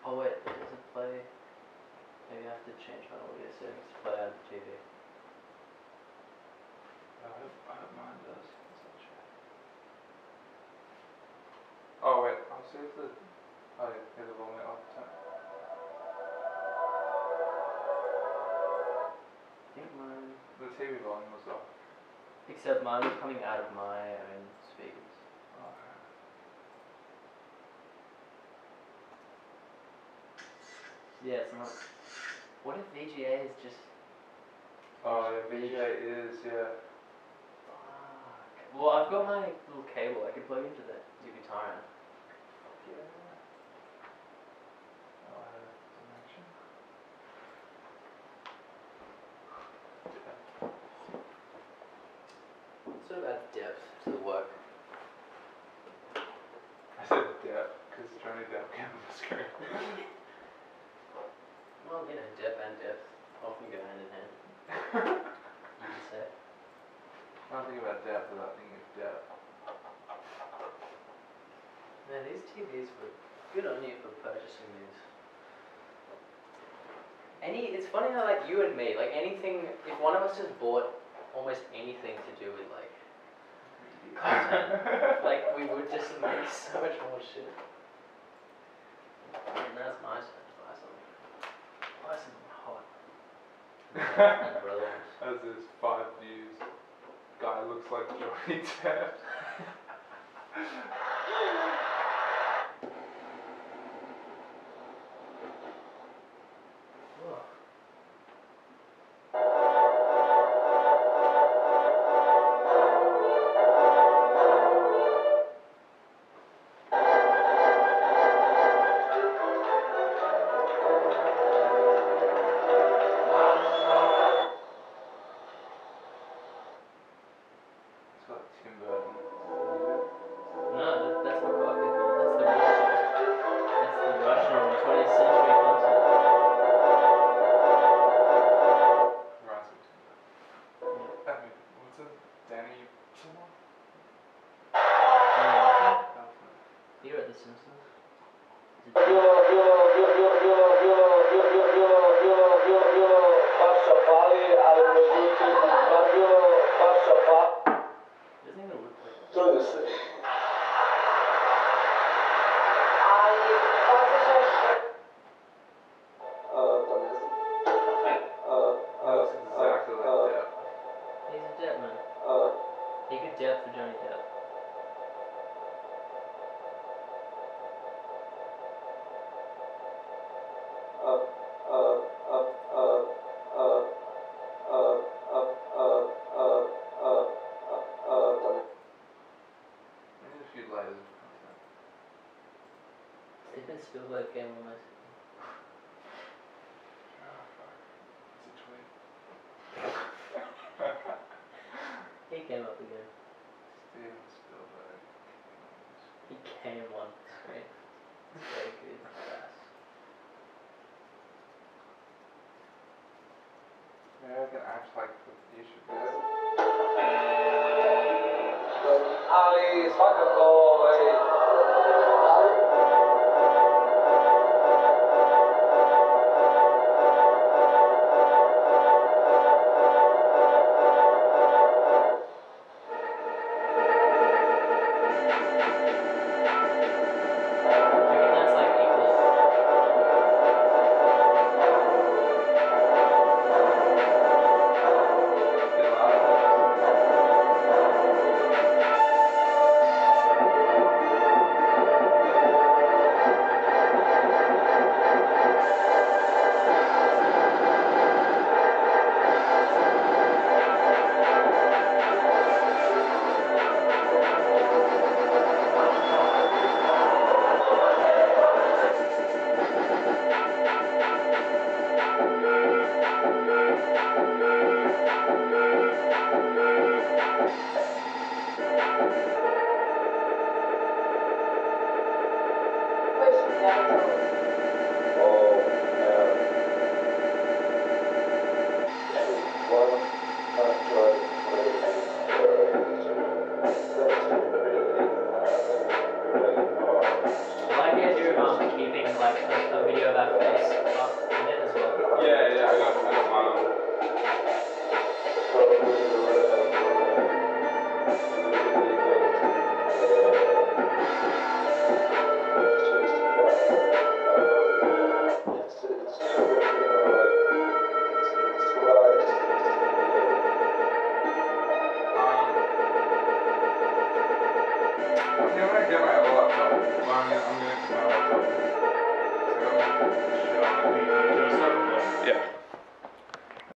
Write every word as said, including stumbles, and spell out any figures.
Oh wait, does it play? Maybe I have to change my audio settings to play out the T V. I hope, I hope mine does. Oh wait, I'll see if the... Oh yeah, here's the volume off the time. I think mine... The T V volume was off. Except mine was coming out of my own speakers. Okay. Yeah, it's not... What if V G A is just... Oh yeah, V G A is, yeah. Fuck. Well, I've got my little cable, I could plug into the, the guitar amp. Yeah. Oh, I have a connection. What sort of adds depth to the work? I said depth, because Johnny Depp came on the screen. Well, you know, depth and depth often go hand in hand. You can say. I don't think about depth without thinking of depth. Man, these T Vs were good on you for purchasing these. Any, it's funny how like you and me, like anything, if one of us just bought almost anything to do with like content, like we would just make so much more shit. And that's my turn to buy something. Buy something hot. And relevant. As is five views. Guy looks like Johnny Depp. Spielberg game almost. Oh fuck. It's a tweet. He came up again. Steven Spielberg. He came on the screen. It's very good. Fast. Maybe I can act like you should do it. Ali svakako